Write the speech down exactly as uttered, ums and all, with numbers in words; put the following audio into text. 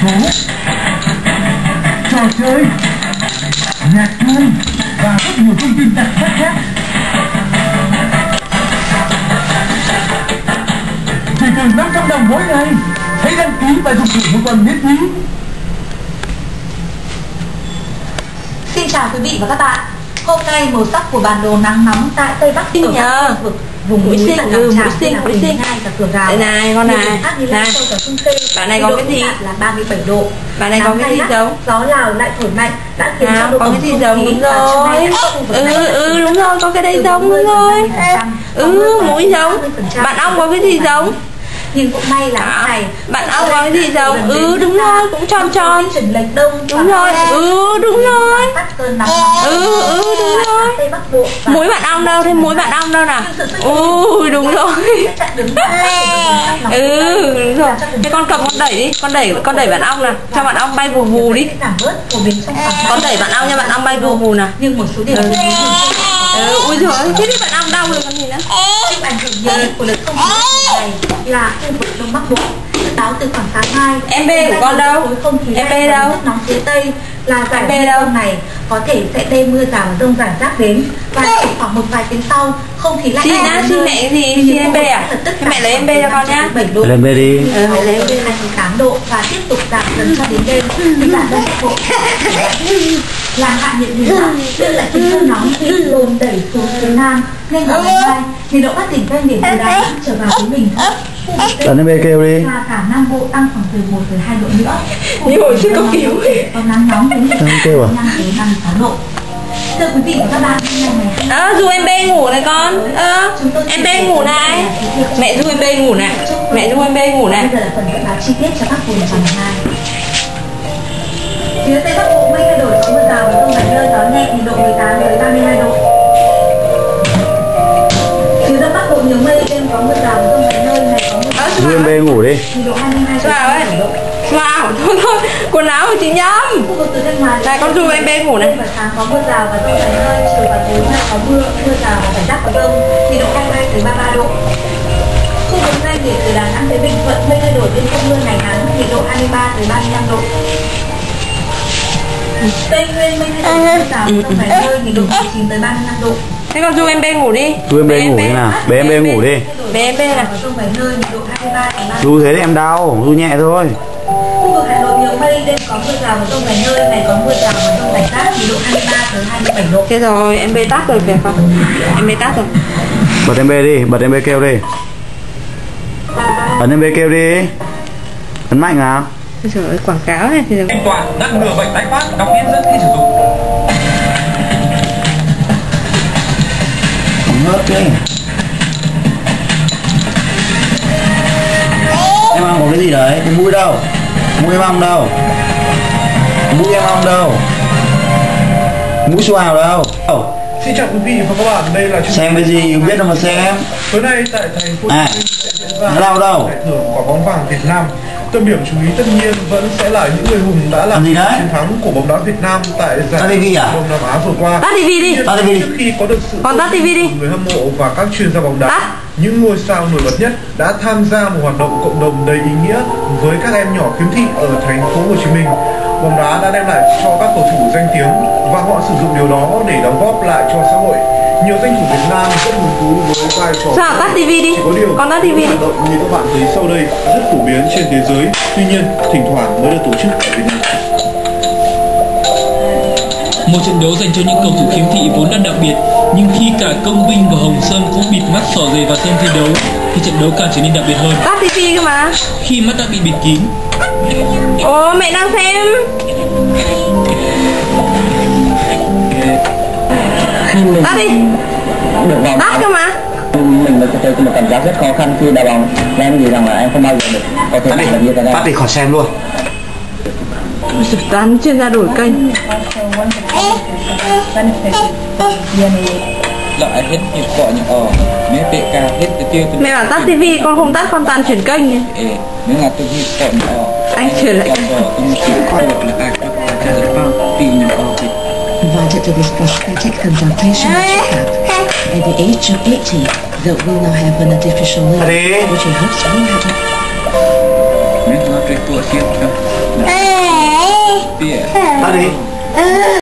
phố, trò chơi, nhạc cụ và rất nhiều thông tin đặc sắc khác. Chỉ từ năm trăm đồng mỗi ngày, hãy đăng ký và dùng thử một tuần miễn phí. Xin chào quý vị và các bạn. Hôm nay màu sắc của bản đồ nắng nóng tại Tây Bắc ở các khu vực vùng núi và lòng trào như là Bình Hai và Cửa Rào. Đây này con này, này. Bạn này có cái gì? Là ba mươi bảy độ. Bạn này có cái gì giống? Gió Lào lại thổi mạnh đã khiến cho độ có cái gì giống đúng rồi. Ừ ừ đúng rồi, có cái đây giống đúng rồi. Ừ mũi giống. Bạn ong có cái gì giống? Nhưng cũng may là này bạn ong có cái gì giống? Ừ đúng rồi, cũng tròn tròn. Lệch đông. Đúng rồi. Ừ đúng rồi. Ừ ừ đúng rồi. Mũi bạn ong đâu? Thế mũi bạn ong đâu nào? Ui đúng rồi. Ừ đúng rồi. Thế con cầm con đẩy đi, con đẩy con đẩy bạn ong nào, cho bạn ong bay vù vù đi. Con đẩy bạn ong nha, bạn ong bay vù vù nào. Nhưng một số điểm ừ, ui giời, thế thì bạn ong đau rồi còn gì nữa. Chịu ảnh hưởng nhiều của đợt không khí này là khu vực Đông Bắc Bộ. Dự báo từ khoảng tháng hai, em bê của con đâu? Em bê đâu? Rất nóng phía Tây là giải mây rông này có thể sẽ đem mưa rào và dông rải rác đến, và chỉ khoảng một vài tiếng sau không khí lạnh xin á, xin mẹ cái gì? Xin em bê à? Thế mẹ lấy em bê cho con nhá. Lấy em bê đi. Ừ, mẹ lấy em bê. hai mươi tám độ và tiếp tục giảm dần cho đến đêm. Thì bản Đông Bắc Bộ làm hạ nhiệt độ nhưng lại khiến hơi nóng bị dồn đẩy xuống phía Nam, nên vào ngày mai nhiệt độ các tỉnh ven biển từ Đà Nẵng trở vào đến Bình Thuận. Lần em bê kêu đi. Và cả Nam Bộ tăng khoảng từ một đến hai độ nữa. Như hồi trước có cứu. Có nắng nóng đến năm kêu à? năm đến năm mươi sáu độ. Thưa quý vị và các bạn, ngày này à, du em bê ngủ này con. Ơ, à, em bê ngủ này. Mẹ du em bê ngủ này. Mẹ du em bê ngủ này. Bây giờ là phần dự báo chi tiết cho các vùng trong ngày mai. Phía Tây Bắc Bộ mây thay đổi, có mưa rào và dông vài nơi, gió nhẹ, nhiệt độ mười tám đến ba mươi hai độ. Phía Đông Bắc Bộ nhiều mây, đêm có mưa rào và dông vài nơi, ngày có mưa rào. Du em bê ngủ đi. Nhiệt độ hai mươi hai Vào ấy. Vào, thôi thôi, quần áo của chị Nhâm. Khu vực từ Thanh Hóa này con du em bê ngủ này. Sáng có mưa rào và dông vài nơi, chiều và tối mai có mưa, mưa rào và rải rác có dông, nhiệt độ hai mươi hai đến ba mươi ba độ. Khu vực ven biển từ Đà Nẵng đến Bình Thuận mây thay đổi, đêm không mưa, ngày nắng, nhiệt độ hai mươi ba đến ba mươi lăm độ. Tây Nguyên mây thay đổi, mưa rào và dông vài nơi, nhiệt độ mười chín tới ba mươi lăm độ. Thế con du em bê ngủ đi. Du em bê ngủ đi nào. Bé em bê ngủ đi. Bé em bê nào. Du thế thì em đau, du nhẹ thôi. Khu vực Hà Nội nhiều mây, đêm có mưa rào và dông vài nơi, ngày có mưa rào và dông rải rác, nhiệt độ hai mươi ba tới hai mươi bảy độ. Thế rồi, em bê tắt rồi kìa con. Em bê tắt rồi. Bật em bê đi, bật em bê kêu đi. Ấn em bê kêu đi. Ấn mạnh nào. Ôi trời ơi, quảng cáo này thì An toàn ngăn ngừa bệnh tái phát, đọc hướng dẫn khi sử dụng. Không hớt đi. Em ăn có cái gì đấy? Cái mũi đâu? Mũi em ong đâu? Mũi em ong đâu? Mũi su hào đâu? Xin chào quý vị và các bạn, đây là xem cái gì biết đâu mà xem. tối nay tại thành phố À, nó đâu đâu? giải thưởng quả bóng vàng Việt Nam. Tâm điểm chú ý tất nhiên vẫn sẽ là những người hùng đã làm gì đấy? chiến thắng của bóng đá Việt Nam tại giải Tắt ti vi à? Đông Nam Á vừa qua. tắt tivi đi. Tắt tivi đi. Trước khi có được sự Con tắt tivi đi. của người hâm mộ và các chuyên gia bóng đá, Tắt. những ngôi sao nổi bật nhất đã tham gia một hoạt động cộng đồng đầy ý nghĩa với các em nhỏ khiếm thị ở thành phố Hồ Chí Minh. Bóng đá đã đem lại cho các cầu thủ danh tiếng và họ sử dụng điều đó để đóng góp lại cho xã hội. Nhiều danh thủ Việt Nam rất hứng thú với vai trò. Sao tắt tivi đi. Có điều, con tắt tivi đi. hoạt động như các bạn thấy sau đây rất phổ biến trên thế giới, tuy nhiên thỉnh thoảng mới được tổ chức ở Việt Nam. Một trận đấu dành cho những cầu thủ khiếm thị vốn đã đặc biệt, nhưng khi cả Công Vinh và Hồng Sơn cũng bịt mắt xỏ giày vào sân thi đấu, thì trận đấu càng trở nên đặc biệt hơn. Tắt tivi cơ mà. Khi mắt đã bị bịt kín. Ồ, mẹ đang xem. Tắt đi. Tắt cơ mà. Mình mới thấy một cảm giác rất khó khăn khi đá bóng. Em nghĩ rằng là em không bao giờ được có thể làm như thế này. Tắt đi khỏi xem luôn. Toán chuyên gia đổi kênh. Loại hết những cọ những ò, nếu tệ ca hết cái tiêu. Mẹ bảo tắt tivi, con không tắt, con toàn chuyển kênh nhỉ. Nếu là tôi hết cọ những ò. Anh chuyển lại. Invited to this prosthetic consultation checkup. At the age of eighty, they will now have an artificial limb, which he hopes will have a... Nếu nó trên tuổi siêu Tia. Ta đi.